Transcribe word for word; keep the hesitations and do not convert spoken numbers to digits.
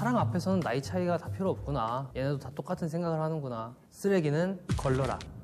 사랑 앞에서는 나이 차이가 다 필요 없구나. 얘네도 다 똑같은 생각을 하는구나. 쓰레기는 걸러라.